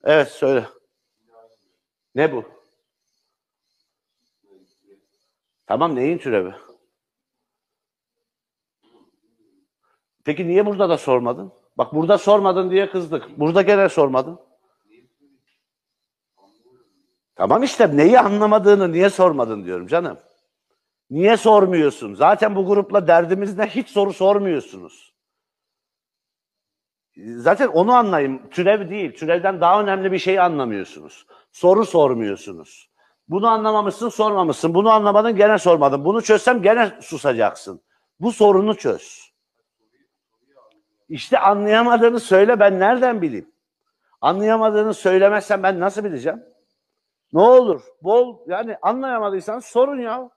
Evet söyle. Ne bu? Tamam, neyin türevi? Peki niye burada da sormadın? Bak burada sormadın diye kızdık. Burada gene sormadın. Tamam işte neyi anlamadığını niye sormadın diyorum canım. Niye sormuyorsun? Zaten bu grupla derdimiz ne? Hiç soru sormuyorsunuz. Zaten onu anlayayım. Türev değil. Türevden daha önemli bir şey anlamıyorsunuz. Soru sormuyorsunuz. Bunu anlamamışsın, sormamışsın. Bunu anlamadın, gene sormadın. Bunu çözsem gene susacaksın. Bu sorunu çöz. İşte anlayamadığını söyle, ben nereden bileyim? Anlayamadığını söylemezsen ben nasıl bileceğim? Ne olur, bol, yani anlayamadıysan sorun ya.